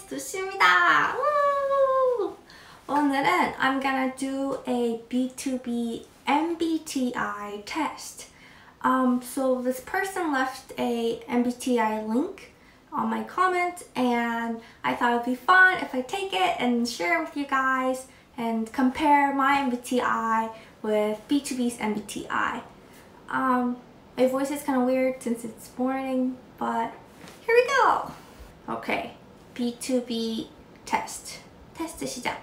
두씨입니다. 오늘은 I'm gonna do a B2B MBTI test. So this person left a MBTI link on my comment, and I thought it would be fun if I take it and share it with you guys and compare my MBTI with B2B's MBTI. My voice is kind of weird since it's morning, but here we go. Okay, B2B test. 테스트 시작.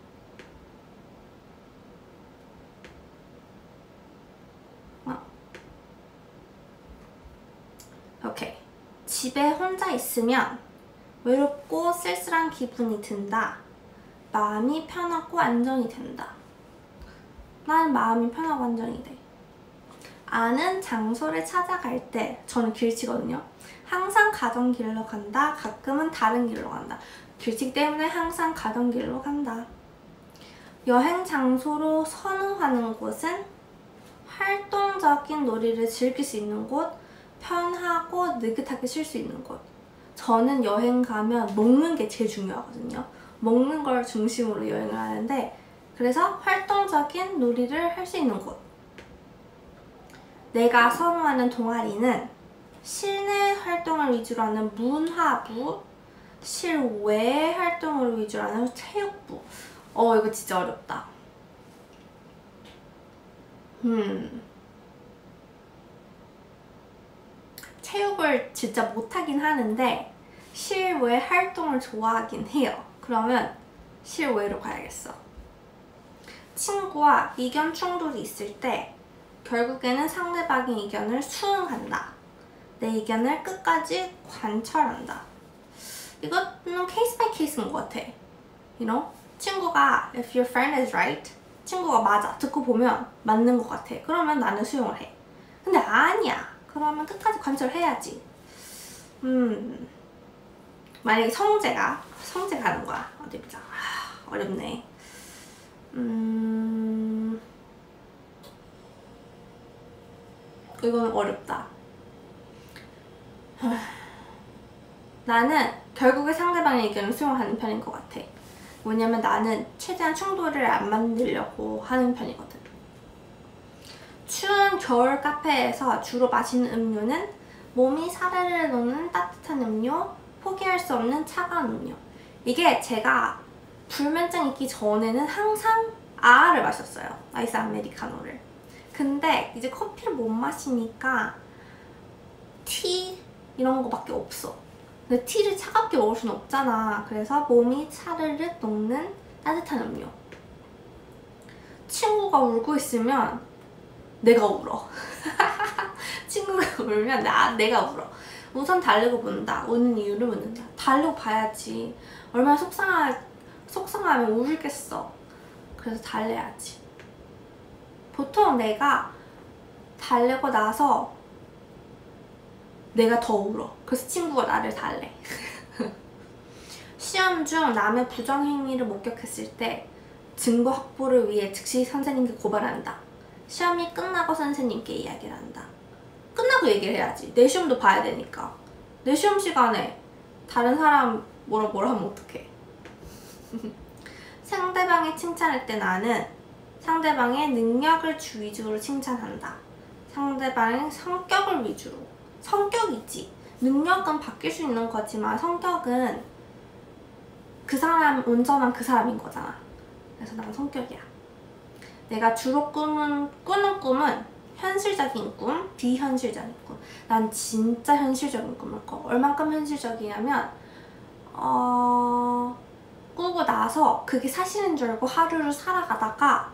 오케이. 집에 혼자 있으면 외롭고 쓸쓸한 기분이 든다. 마음이 편하고 안정이 된다. 난 마음이 편하고 안정이 돼. 아는 장소를 찾아갈 때, 저는 길치거든요. 항상 가던 길로 간다. 가끔은 다른 길로 간다. 길치기 때문에 항상 가던 길로 간다. 여행 장소로 선호하는 곳은 활동적인 놀이를 즐길 수 있는 곳, 편하고 느긋하게 쉴 수 있는 곳. 저는 여행 가면 먹는 게 제일 중요하거든요. 먹는 걸 중심으로 여행을 하는데, 그래서 활동적인 놀이를 할 수 있는 곳. 내가 선호하는 동아리는 실내 활동을 위주로 하는 문화부, 실외 활동을 위주로 하는 체육부. 이거 진짜 어렵다. 체육을 진짜 못하긴 하는데 실외 활동을 좋아하긴 해요. 그러면 실외로 가야겠어. 친구와 의견 충돌이 있을 때 결국에는 상대방의 의견을 수긍한다. 내 의견을 끝까지 관철한다. 이거는 케이스 바이 케이스인 것 같아. You know? 친구가 if your friend is right, 친구가 맞아 듣고 보면 맞는 것 같아. 그러면 나는 수용을 해. 근데 아니야. 그러면 끝까지 관철해야지. 만약에 성재가 하는 거야. 어디 보자. 어렵네. 이건 어렵다. 나는 결국에 상대방의 의견을 수용하는 편인 것 같아. 왜냐면 나는 최대한 충돌을 안 만들려고 하는 편이거든. 추운 겨울 카페에서 주로 마시는 음료는 몸이 사르르 녹는 따뜻한 음료, 포기할 수 없는 차가운 음료. 이게 제가 불면증 있기 전에는 항상 아를 마셨어요. 아이스 아메리카노를. 근데 이제 커피를 못 마시니까 티 이런 거밖에 없어. 근데 티를 차갑게 먹을 수는 없잖아. 그래서 몸이 차르르 녹는 따뜻한 음료. 친구가 울고 있으면 내가 울어. 친구가 울면 내가 울어. 우선 달래고 본다. 우는 이유를 묻는다. 달래고 봐야지. 얼마나 속상하면 울겠어. 그래서 달래야지. 보통 내가 달래고 나서 내가 더 울어. 그래서 친구가 나를 달래. 시험 중 남의 부정행위를 목격했을 때 증거 확보를 위해 즉시 선생님께 고발한다. 시험이 끝나고 선생님께 이야기를 한다. 끝나고 얘기를 해야지. 내 시험도 봐야 되니까. 내 시험 시간에 다른 사람 뭐라 하면 어떡해. 상대방이 칭찬할 때 나는 상대방의 능력을 위주로 칭찬한다. 상대방의 성격을 위주로. 성격이지. 능력은 바뀔 수 있는 거지만 성격은 그 사람 온전한 그 사람인 거잖아. 그래서 난 성격이야. 내가 주로 꾸는 꿈은 현실적인 꿈, 비현실적인 꿈. 난 진짜 현실적인 꿈을 꿔. 얼만큼 현실적이냐면 꾸고 나서 그게 사실인 줄 알고 하루를 살아가다가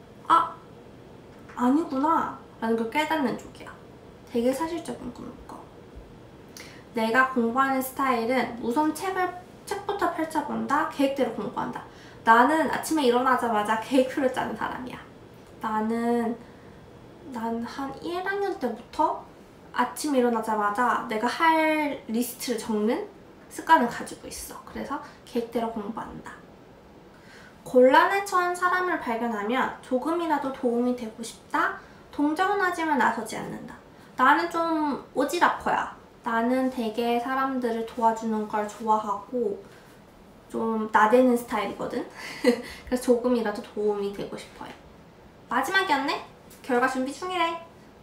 아니구나 라는 걸 깨닫는 쪽이야. 되게 사실적인 꿈을 꿔. 내가 공부하는 스타일은 우선 책부터 펼쳐본다. 계획대로 공부한다. 나는 아침에 일어나자마자 계획표를 짜는 사람이야. 난 한 1학년 때부터 아침에 일어나자마자 내가 할 리스트를 적는 습관을 가지고 있어. 그래서 계획대로 공부한다. 곤란에 처한 사람을 발견하면 조금이라도 도움이 되고 싶다. 동정은 하지만 나서지 않는다. 나는 좀 오지랖퍼야. 나는 되게 사람들을 도와주는 걸 좋아하고 좀 나대는 스타일이거든. 그래서 조금이라도 도움이 되고 싶어요. 마지막이었네? 결과 준비 중이래.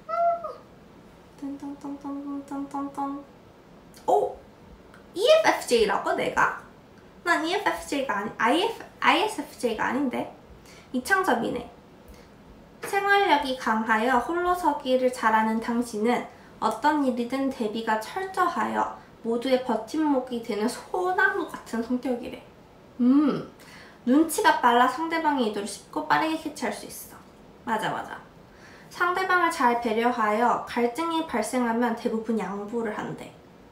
딴딴딴딴딴딴딴. 오! EFFJ라고 내가? 난 EFFJ가 ISFJ가 아닌데. 이창섭이네. 생활력이 강하여 홀로서기를 잘하는 당신은 어떤 일이든 대비가 철저하여 모두의 버팀목이 되는 소나무 같은 성격이래. 눈치가 빨라 상대방의 의도를 쉽고 빠르게 캐치할 수 있어. 맞아. 상대방을 잘 배려하여 갈등이 발생하면 대부분 양보를 한대.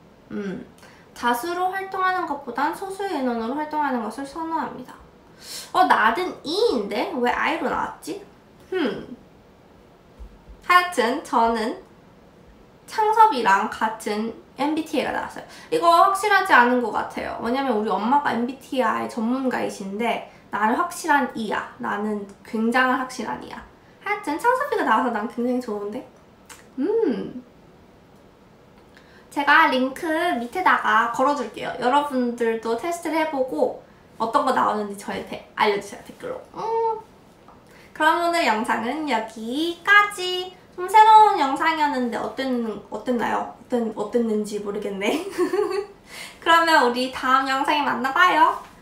다수로 활동하는 것보단 소수의 인원으로 활동하는 것을 선호합니다. 나는 E인데 왜 I로 나왔지? 하여튼 저는 창섭이랑 같은 MBTI가 나왔어요. 이거 확실하지 않은 것 같아요. 왜냐면 우리 엄마가 MBTI 전문가이신데 나는 확실한 E야. 나는 굉장한 확실한 E야. 하여튼 창섭이가 나와서 난 굉장히 좋은데? 제가 링크 밑에다가 걸어줄게요. 여러분들도 테스트를 해보고 어떤 거 나오는지 저한테 알려주세요. 댓글로. 그럼 오늘 영상은 여기까지. 좀 새로운 영상이었는데 어땠나요? 어땠는지 모르겠네. 그러면 우리 다음 영상에 만나봐요.